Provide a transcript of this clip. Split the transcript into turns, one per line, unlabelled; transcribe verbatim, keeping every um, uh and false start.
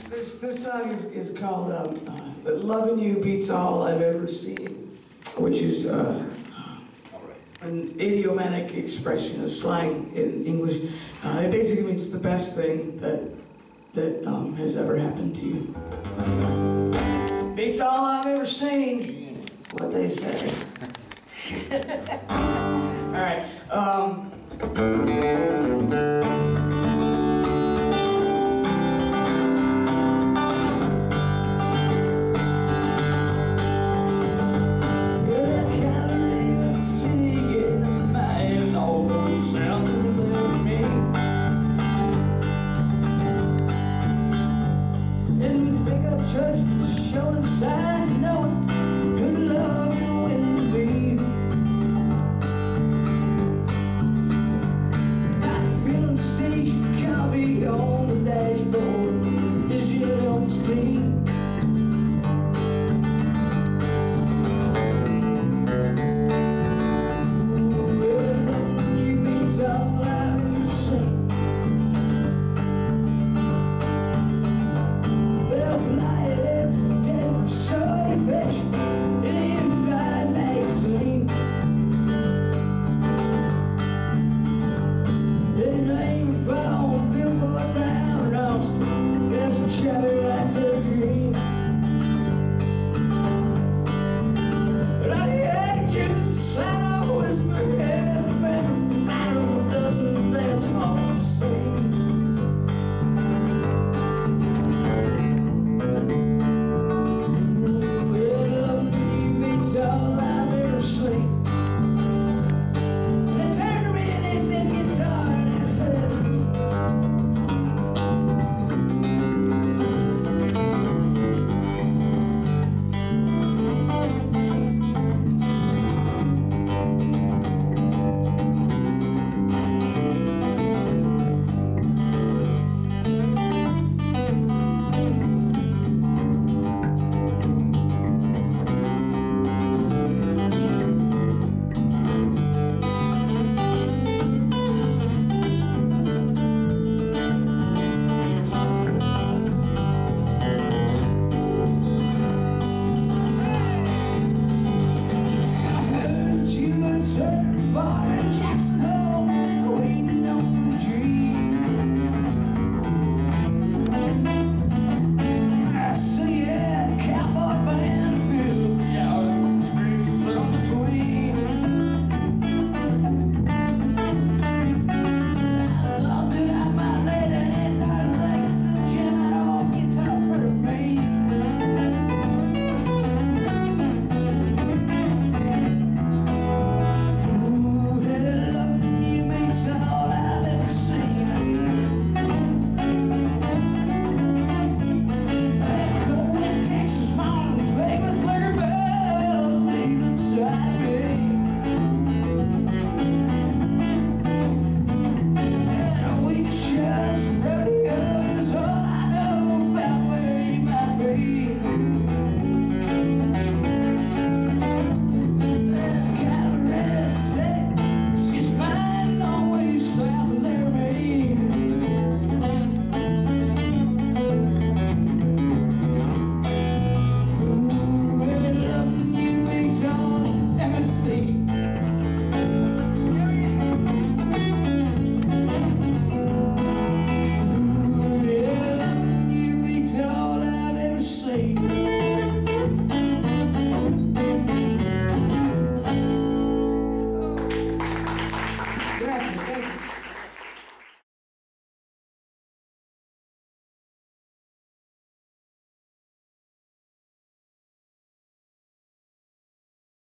This this song is, is called um, uh, "Loving You Beats All I've Ever Seen," which is uh, an idiomatic expression of slang in English. Uh, it basically means the best thing that that um, has ever happened to you. Beats all I've ever seen. That's what they say. All right. Um, church showing signs.